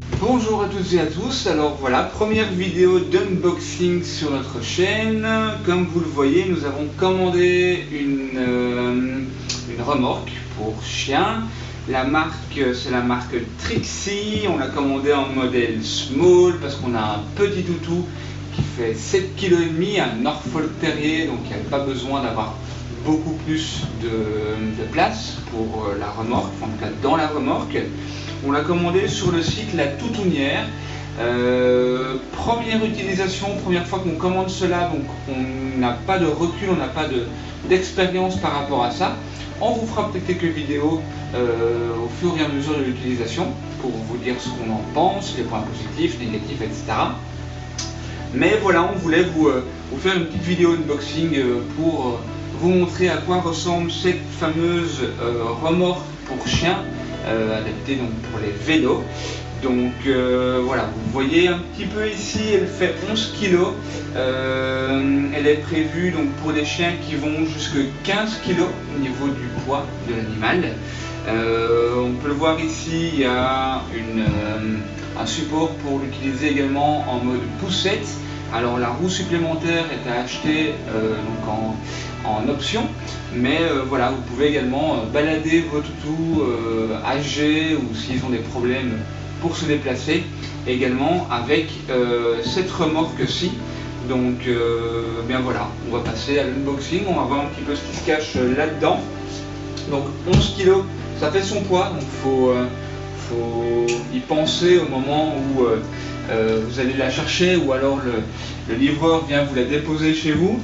Bonjour à toutes et à tous, alors voilà, première vidéo d'unboxing sur notre chaîne. Comme vous le voyez, nous avons commandé une remorque pour chien. La marque, c'est la marque Trixie. On l'a commandé en modèle small parce qu'on a un petit toutou qui fait 7,5 kg, un Norfolk Terrier, donc il n'y a pas besoin d'avoir beaucoup plus de place pour la remorque, en tout cas dans la remorque. On l'a commandé sur le site La Toutounière. Première utilisation, première fois qu'on commande cela, donc on n'a pas de recul, on n'a pas d'expérience par rapport à ça. On vous fera peut-être quelques vidéos au fur et à mesure de l'utilisation pour vous dire ce qu'on en pense, les points positifs, négatifs, etc. Mais voilà, on voulait vous faire une petite vidéo unboxing pour vous montrer à quoi ressemble cette fameuse remorque pour chien adaptée donc pour les vélos. Donc voilà, vous voyez un petit peu ici, elle fait 11 kg. Elle est prévue donc pour des chiens qui vont jusqu'à 15 kg au niveau du poids de l'animal. On peut le voir ici, il y a un support pour l'utiliser également en mode poussette. Alors la roue supplémentaire est à acheter donc en option, mais voilà, vous pouvez également balader vos toutous âgés ou s'ils ont des problèmes pour se déplacer également avec cette remorque-ci. Donc bien voilà, on va passer à l'unboxing, on va voir un petit peu ce qui se cache là-dedans. Donc 11 kg, ça fait son poids, donc faut y penser au moment où vous allez la chercher ou alors le livreur vient vous la déposer chez vous.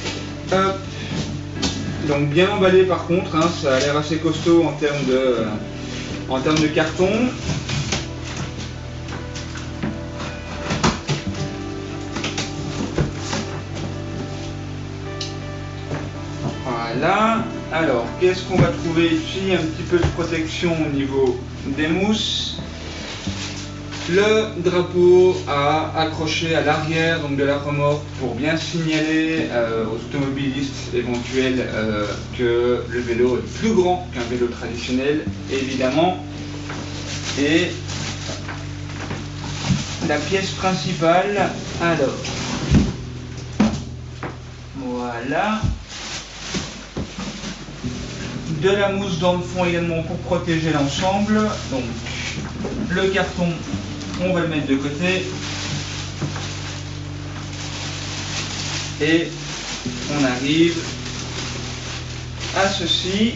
Donc bien emballé par contre, hein, ça a l'air assez costaud en termes de carton. Voilà, alors qu'est-ce qu'on va trouver ici? Un petit peu de protection au niveau des mousses. Le drapeau à accrocher à l'arrière donc de la remorque pour bien signaler aux automobilistes éventuels que le vélo est plus grand qu'un vélo traditionnel, évidemment. Et la pièce principale, alors voilà, de la mousse dans le fond également pour protéger l'ensemble. Donc le carton, on va le mettre de côté et on arrive à ceci.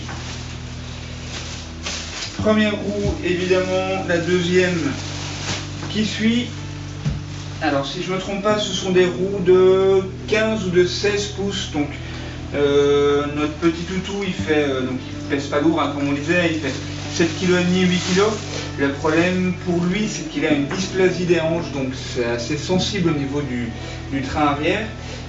Première roue évidemment, la deuxième qui suit. Alors si je ne me trompe pas, ce sont des roues de 15 ou de 16 pouces. Donc notre petit toutou il fait donc il pèse pas lourd, hein, comme on disait, il fait 7,5 kg, 8 kg. Le problème pour lui, c'est qu'il a une dysplasie des hanches, donc c'est assez sensible au niveau du train arrière.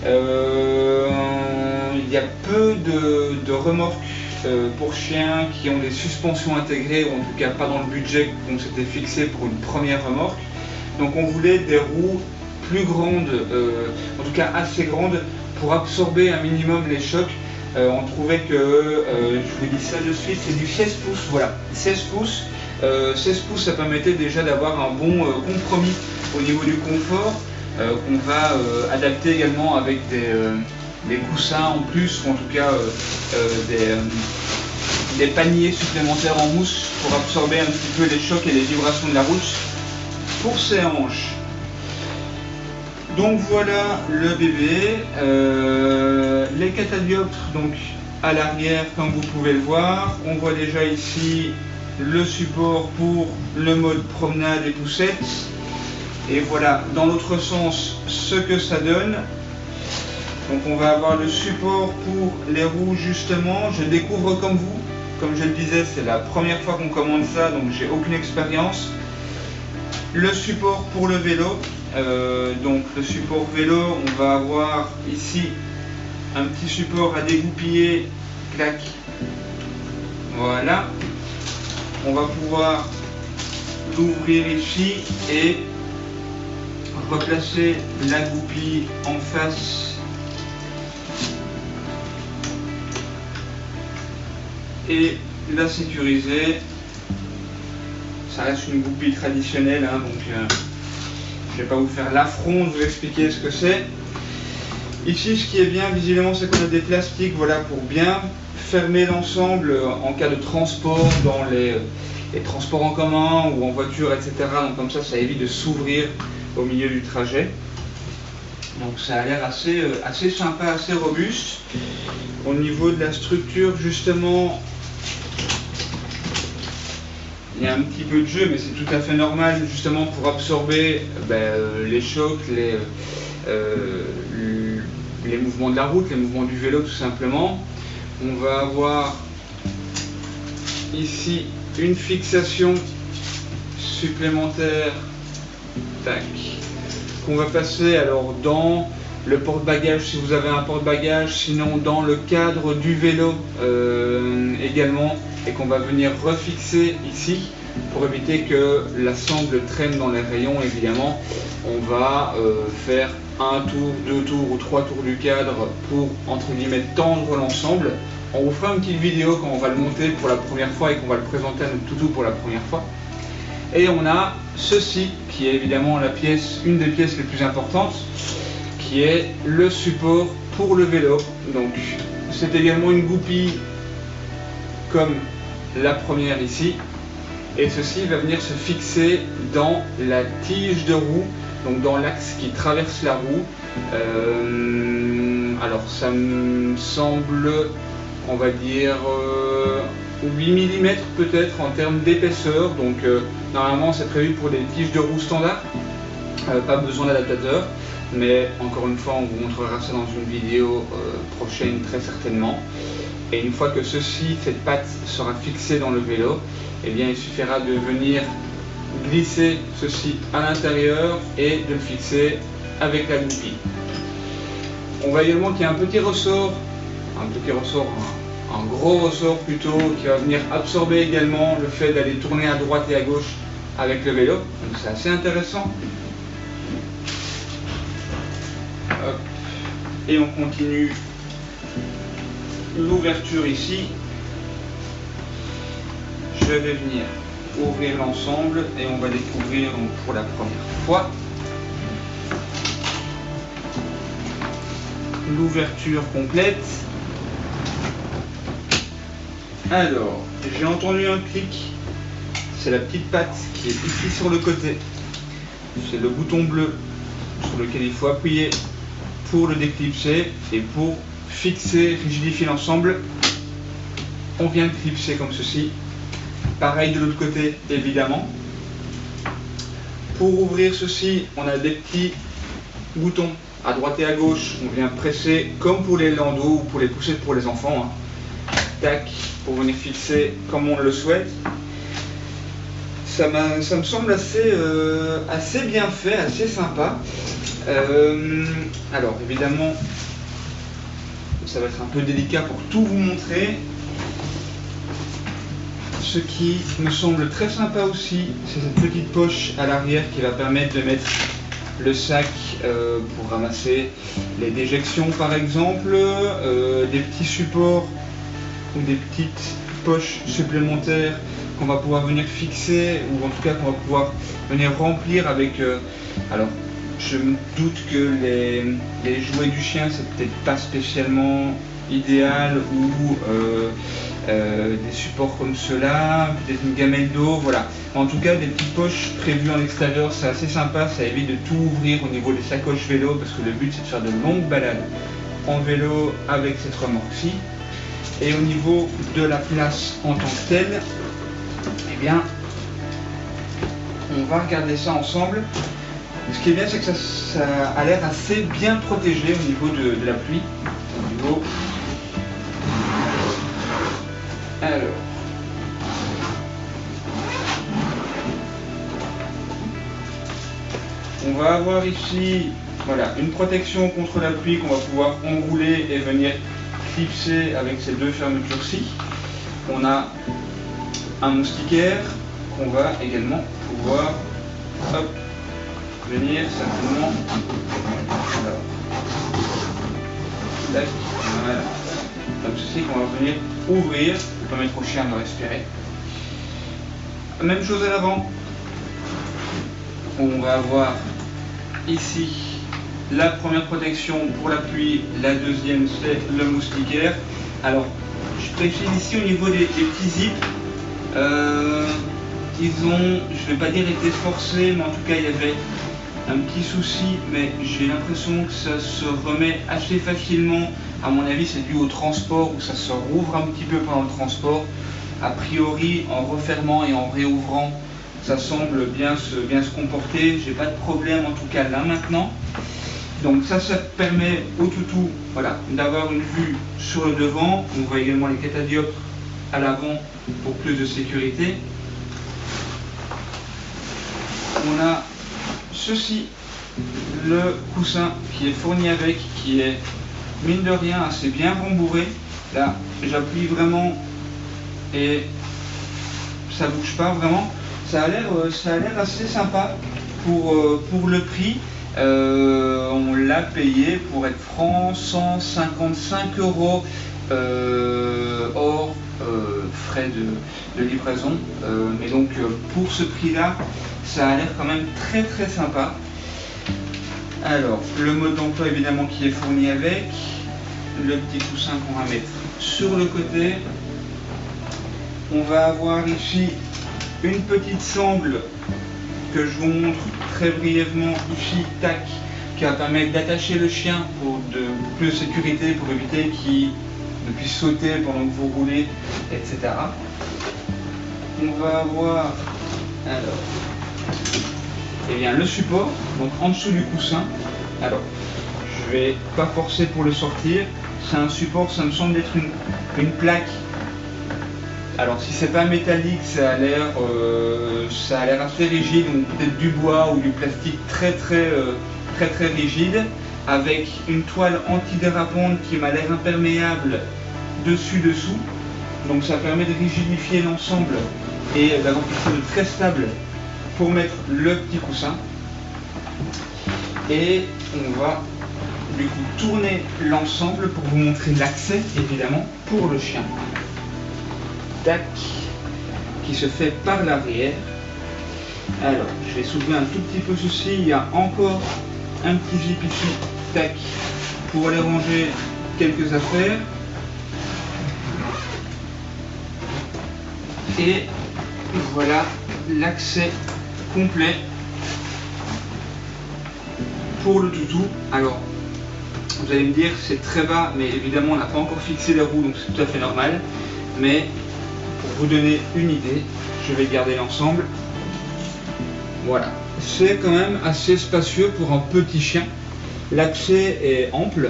Il y a peu de remorques pour chiens qui ont des suspensions intégrées, ou en tout cas pas dans le budget qu'on s'était fixé pour une première remorque. Donc on voulait des roues plus grandes, en tout cas assez grandes, pour absorber un minimum les chocs. On trouvait que, je vous dis ça de suite, c'est du 16 pouces, voilà, 16 pouces. 16 pouces, ça permettait déjà d'avoir un bon compromis au niveau du confort, qu'on va adapter également avec des coussins en plus, ou en tout cas des paniers supplémentaires en mousse pour absorber un petit peu les chocs et les vibrations de la route pour ses hanches. Donc voilà le bébé, les catadioptres donc à l'arrière comme vous pouvez le voir. On voit déjà ici le support pour le mode promenade et poussette. Et voilà dans l'autre sens ce que ça donne. Donc on va avoir le support pour les roues justement. Je découvre comme vous, comme je le disais, c'est la première fois qu'on commande ça, donc j'ai aucune expérience. Le support pour le vélo, donc le support vélo, on va avoir ici un petit support à dégoupiller, clac, voilà. On va pouvoir l'ouvrir ici et replacer la goupille en face et la sécuriser. ça reste une goupille traditionnelle, hein, donc je ne vais pas vous faire l'affront de vous expliquer ce que c'est. Ici, ce qui est bien visiblement, c'est qu'on a des plastiques, voilà, pour bien fermer l'ensemble en cas de transport dans les transports en commun ou en voiture, etc. Donc comme ça évite de s'ouvrir au milieu du trajet. Donc ça a l'air assez sympa, assez robuste. Au niveau de la structure, justement, il y a un petit peu de jeu, mais c'est tout à fait normal, justement, pour absorber les chocs, les mouvements de la route, les mouvements du vélo, tout simplement. On va avoir ici une fixation supplémentaire, tac, qu'on va passer alors dans le porte-bagages si vous avez un porte-bagages, sinon dans le cadre du vélo également, et qu'on va venir refixer ici pour éviter que la sangle traîne dans les rayons. Évidemment, on va faire un tour, 2 tours ou 3 tours du cadre pour, entre guillemets, tendre l'ensemble. On vous fera une petite vidéo quand on va le monter pour la première fois et qu'on va le présenter à notre toutou pour la première fois. Et on a ceci qui est évidemment une des pièces les plus importantes, qui est le support pour le vélo. Donc c'est également une goupille comme la première ici, et ceci va venir se fixer dans la tige de roue, donc dans l'axe qui traverse la roue. Alors ça me semble, on va dire 8 mm peut-être en termes d'épaisseur, donc normalement c'est prévu pour des tiges de roue standard, pas besoin d'adaptateur, mais encore une fois on vous montrera ça dans une vidéo prochaine très certainement. Et une fois que cette patte sera fixée dans le vélo, eh bien il suffira de venir glisser ceci à l'intérieur et de le fixer avec la goupille. On voit également qu'il y a un petit ressort, un gros ressort plutôt, qui va venir absorber également le fait d'aller tourner à droite et à gauche avec le vélo. Donc c'est assez intéressant. Hop. Et on continue l'ouverture ici. Je vais venir ouvrir l'ensemble et on va découvrir donc, pour la première fois l'ouverture complète. Alors, j'ai entendu un clic, c'est la petite patte qui est ici sur le côté, c'est le bouton bleu sur lequel il faut appuyer pour le déclipser, et pour fixer, rigidifier l'ensemble, on vient de clipser comme ceci. Pareil de l'autre côté évidemment. Pour ouvrir ceci, on a des petits boutons à droite et à gauche, on vient presser comme pour les landaux ou pour les poussettes pour les enfants, hein. Tac, pour venir fixer comme on le souhaite. Ça me semble assez bien fait, assez sympa. Alors évidemment, ça va être un peu délicat pour tout vous montrer. Ce qui me semble très sympa aussi, c'est cette petite poche à l'arrière qui va permettre de mettre le sac pour ramasser les déjections par exemple, des petits supports ou des petites poches supplémentaires qu'on va pouvoir venir fixer, ou en tout cas qu'on va pouvoir venir remplir avec... alors je me doute que les jouets du chien c'est peut-être pas spécialement idéal, ou des supports comme cela, peut-être une gamelle d'eau, voilà. En tout cas, des petites poches prévues en extérieur, c'est assez sympa, ça évite de tout ouvrir au niveau des sacoches vélo, parce que le but c'est de faire de longues balades en vélo avec cette remorque-ci. Et au niveau de la place en tant que telle, eh bien, on va regarder ça ensemble. Ce qui est bien, c'est que ça a l'air assez bien protégé au niveau de la pluie. Au niveau... Alors, on va avoir ici, voilà, une protection contre la pluie qu'on va pouvoir enrouler et venir clipser avec ces deux fermetures-ci. On a un moustiquaire qu'on va également pouvoir venir simplement. Alors, tac, voilà. Comme ceci qu'on va venir ouvrir pour permettre au chien de respirer. Même chose à l'avant. On va avoir ici la première protection pour la pluie, la deuxième c'est le moustiquaire. Alors je précise ici au niveau des petits zips, ils ont, je ne vais pas dire été forcés, mais en tout cas il y avait un petit souci, mais j'ai l'impression que ça se remet assez facilement. À mon avis c'est dû au transport où ça se rouvre un petit peu pendant le transport. A priori en refermant et en réouvrant ça semble bien se comporter, j'ai pas de problème en tout cas là maintenant. Donc ça permet au toutou, voilà, d'avoir une vue sur le devant. On voit également les catadioptres à l'avant pour plus de sécurité. On a ceci, le coussin qui est fourni avec, qui est mine de rien assez bien rembourré. Là j'appuie vraiment et ça bouge pas vraiment. Ça a l'air assez sympa pour le prix. On l'a payé pour être franc 155 € hors frais de livraison. Mais donc pour ce prix là, ça a l'air quand même très très sympa. Alors le mode d'emploi évidemment qui est fourni avec, le petit coussin qu'on va mettre sur le côté. On va avoir ici une petite sangle que je vous montre très brièvement ici, tac, qui va permettre d'attacher le chien pour plus de sécurité, pour éviter qu'il ne puisse sauter pendant que vous roulez, etc. On va avoir alors le support, donc en dessous du coussin. Alors je vais pas forcer pour le sortir, c'est un support, ça me semble être une plaque. Alors si c'est pas métallique, ça a l'air assez rigide, donc peut-être du bois ou du plastique très rigide, avec une toile antidérapante qui m'a l'air imperméable dessous. Donc ça permet de rigidifier l'ensemble et d'avoir quelque chose de très stable pour mettre le petit coussin. Et on va du coup tourner l'ensemble pour vous montrer l'accès évidemment pour le chien. Tac, qui se fait par l'arrière. Alors, je vais soulever un tout petit peu ceci. Il y a encore un petit zip ici, tac, pour aller ranger quelques affaires. Et voilà l'accès complet pour le toutou. Alors, vous allez me dire c'est très bas, mais évidemment on n'a pas encore fixé les roues, donc c'est tout à fait normal. Mais pour vous donner une idée, je vais garder l'ensemble. Voilà, c'est quand même assez spacieux pour un petit chien. L'accès est ample.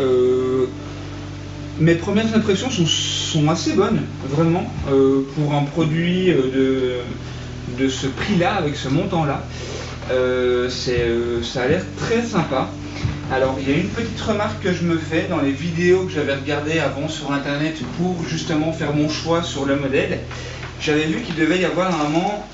Mes premières impressions sont assez bonnes, vraiment, pour un produit de ce prix-là, avec ce montant-là. Ça a l'air très sympa. Alors il y a une petite remarque que je me fais dans les vidéos que j'avais regardées avant sur internet pour justement faire mon choix sur le modèle. J'avais vu qu'il devait y avoir à un moment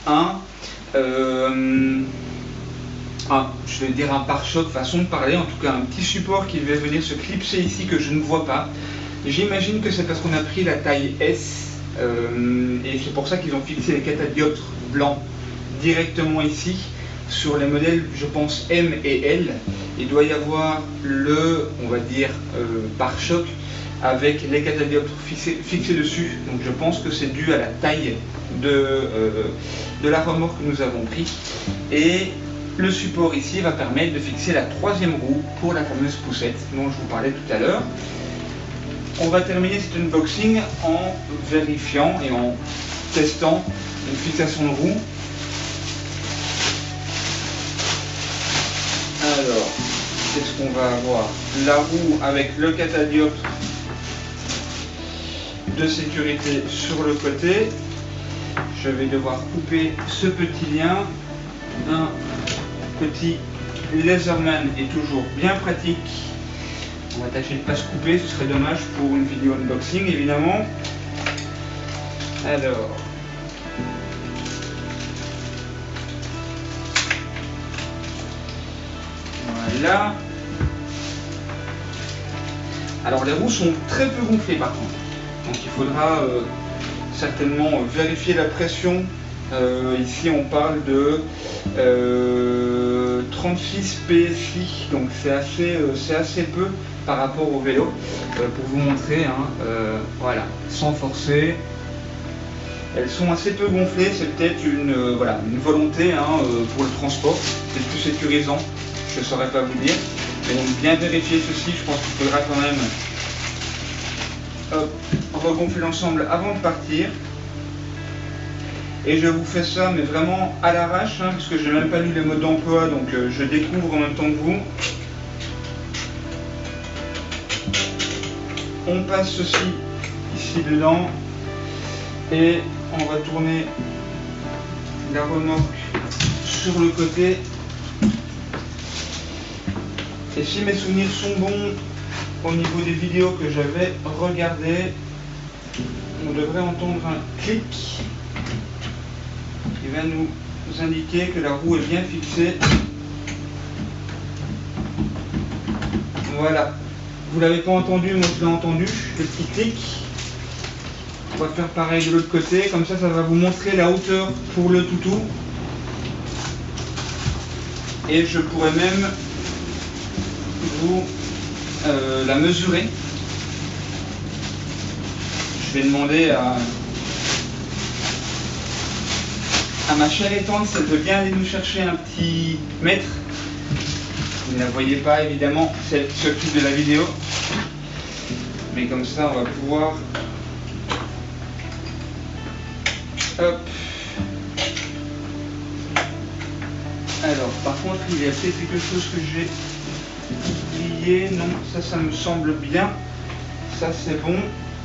je vais dire un pare-choc, façon de parler, en tout cas un petit support qui devait venir se clipser ici que je ne vois pas. J'imagine que c'est parce qu'on a pris la taille S et c'est pour ça qu'ils ont fixé les catadioptres blancs directement ici. Sur les modèles, je pense M et L, il doit y avoir on va dire, pare-choc avec les catadioptres fixés dessus. Donc je pense que c'est dû à la taille de la remorque que nous avons pris. Et le support ici va permettre de fixer la troisième roue pour la fameuse poussette dont je vous parlais tout à l'heure. On va terminer cet unboxing en vérifiant et en testant une fixation de roue. Alors, qu'est-ce qu'on va avoir? La roue avec le catadioptre de sécurité sur le côté. Je vais devoir couper ce petit lien. Un petit Laserman est toujours bien pratique. On va tâcher de ne pas se couper, ce serait dommage pour une vidéo unboxing évidemment. Alors, voilà. Alors les roues sont très peu gonflées par contre, donc il faudra certainement vérifier la pression Ici on parle de 36 PSI, donc c'est assez peu par rapport au vélo. Pour vous montrer, hein, voilà, sans forcer. Elles sont assez peu gonflées, c'est peut-être une volonté, hein, pour le transport, c'est plus sécurisant, je ne saurais pas vous dire. Mais donc bien vérifier ceci, je pense qu'il faudra quand même regonfler l'ensemble avant de partir. Et je vous fais ça, mais vraiment à l'arrache, hein, parce que je n'ai même pas lu les modes d'emploi, donc je découvre en même temps que vous. On passe ceci ici dedans, et on va tourner la remorque sur le côté. Et si mes souvenirs sont bons au niveau des vidéos que j'avais regardées, on devrait entendre un clic qui va nous indiquer que la roue est bien fixée. Voilà. Vous l'avez pas entendu, moi je l'ai entendu, le petit clic. On va faire pareil de l'autre côté, comme ça, ça va vous montrer la hauteur pour le toutou. Et je pourrais même vous la mesurer. Je vais demander à ma chère étante si elle veut bien aller nous chercher un petit mètre. Vous ne la voyez pas évidemment, c'est ce clip de la vidéo. Mais comme ça on va pouvoir... Hop. Alors par contre il y a peut-être quelque chose que j'ai oublié. Non, ça me semble bien. Ça c'est bon.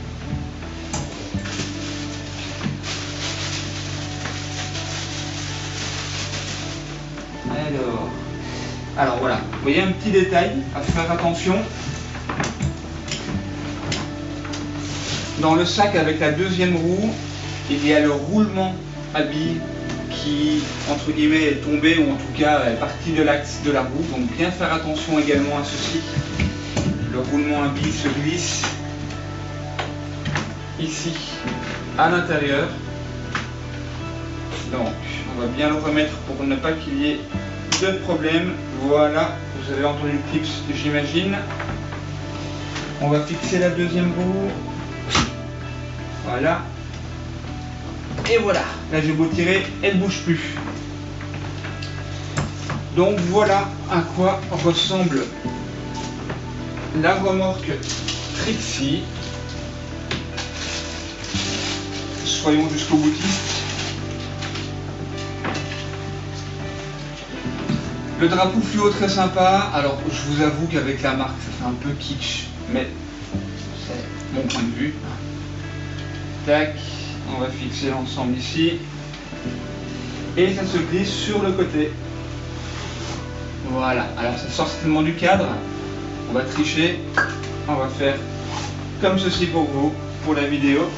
Alors voilà, vous voyez un petit détail à faire attention. Dans le sac avec la deuxième roue, il y a le roulement à billes qui, entre guillemets, est tombé, ou en tout cas est parti de l'axe de la roue. Donc bien faire attention également à ceci. Le roulement à billes se glisse ici, à l'intérieur. Donc on va bien le remettre pour ne pas qu'il y ait de problème. Voilà, vous avez entendu le clip, j'imagine. On va fixer la deuxième roue. Voilà. Et voilà, là j'ai beau tirer, elle ne bouge plus. Donc voilà à quoi ressemble la remorque Trixie. Soyons jusqu'au boutiste. Le drapeau fluo très sympa. Alors je vous avoue qu'avec la marque ça fait un peu kitsch, mais c'est mon point de vue. Tac, on va fixer l'ensemble ici. Et ça se glisse sur le côté. Voilà, alors ça sort certainement du cadre. On va tricher. On va faire comme ceci pour vous, pour la vidéo.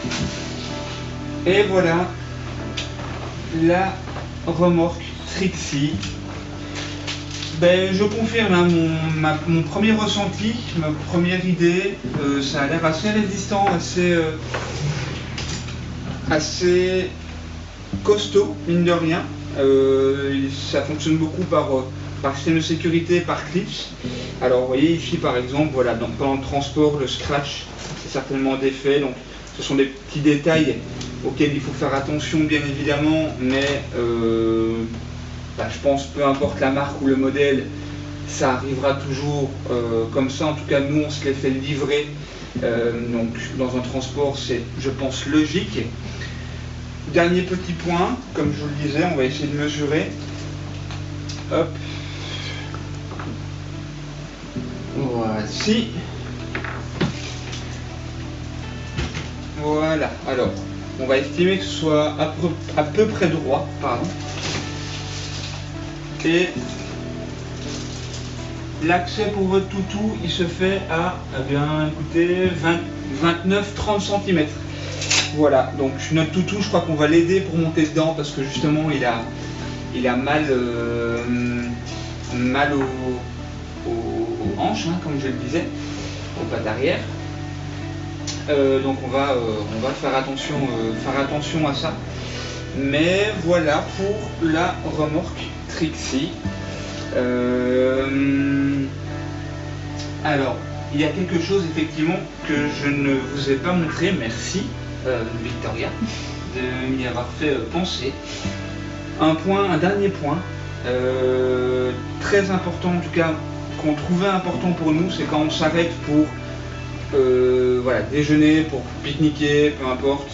Et voilà la remorque Trixie. Ben, je confirme, hein, mon premier ressenti, ma première idée, ça a l'air assez résistant, assez costaud, mine de rien. Ça fonctionne beaucoup par système de sécurité, par clips. Alors vous voyez ici par exemple, voilà, pendant le transport, le scratch, c'est certainement défait. Donc ce sont des petits détails auxquels il faut faire attention bien évidemment, mais je pense peu importe la marque ou le modèle, ça arrivera toujours comme ça. En tout cas nous on se les fait livrer, donc dans un transport c'est, je pense, logique. Dernier petit point, comme je vous le disais, on va essayer de mesurer. Hop. Voici. Voilà, alors on va estimer que ce soit à peu près droit, pardon. Et l'accès pour votre toutou, il se fait à, eh bien, écoutez, 29-30 cm. Voilà, donc notre toutou, je crois qu'on va l'aider pour monter dedans parce que justement il a mal aux hanches, hein, comme je le disais, aux pattes arrière. Donc on va faire attention à ça. Mais voilà pour la remorque Trixie. Alors, il y a quelque chose effectivement que je ne vous ai pas montré, merci Victoria de m'y avoir fait penser. Un dernier point, très important en tout cas, qu'on trouvait important pour nous, c'est quand on s'arrête pour voilà, déjeuner, pour pique-niquer, peu importe.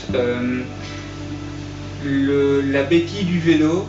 La béquille du vélo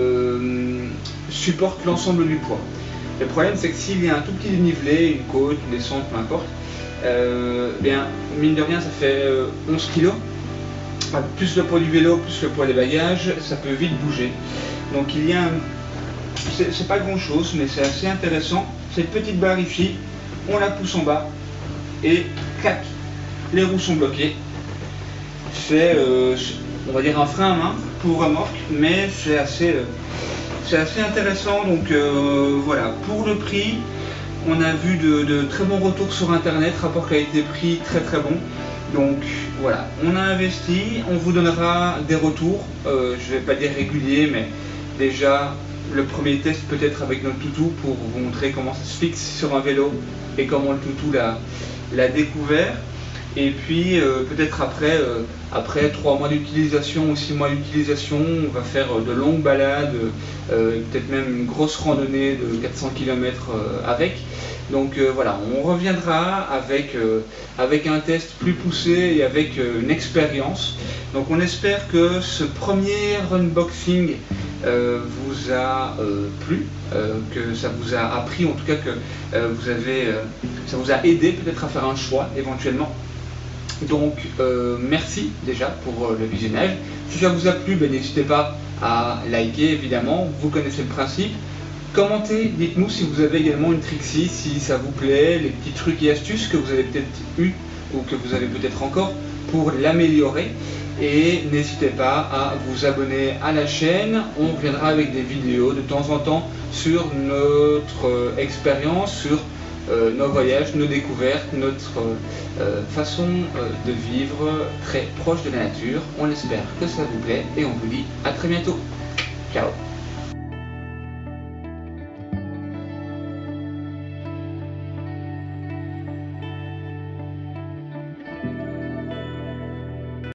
supporte l'ensemble du poids. Le problème, c'est que s'il y a un tout petit dénivelé, une côte, une descente, peu importe, bien, mine de rien, ça fait 11 kg. Plus le poids du vélo, plus le poids des bagages, ça peut vite bouger. Donc il y a c'est pas grand chose, mais c'est assez intéressant. Cette petite barre ici, on la pousse en bas et clac, les roues sont bloquées. C'est on va dire un frein à main pour remorque, mais c'est assez intéressant. Donc voilà, pour le prix, on a vu de très bons retours sur internet, rapport qualité-prix très très bon. Donc voilà, on a investi, on vous donnera des retours, je vais pas dire réguliers, mais déjà le premier test peut-être avec notre toutou pour vous montrer comment ça se fixe sur un vélo et comment le toutou l'a découvert. Et puis peut-être après 3 mois d'utilisation ou 6 mois d'utilisation, on va faire de longues balades, peut-être même une grosse randonnée de 400 km avec. Donc voilà, on reviendra avec un test plus poussé et avec une expérience. Donc on espère que ce premier unboxing vous a plu, que ça vous a appris, en tout cas que ça vous a aidé peut-être à faire un choix éventuellement. Donc merci déjà pour le visionnage. Si ça vous a plu, ben, n'hésitez pas à liker évidemment, vous connaissez le principe. Commentez, dites-nous si vous avez également une Trixie, si ça vous plaît, les petits trucs et astuces que vous avez peut-être eu ou que vous avez peut-être encore pour l'améliorer. Et n'hésitez pas à vous abonner à la chaîne, on reviendra avec des vidéos de temps en temps sur notre expérience, sur nos voyages, nos découvertes, notre façon de vivre très proche de la nature. On espère que ça vous plaît et on vous dit à très bientôt. Ciao.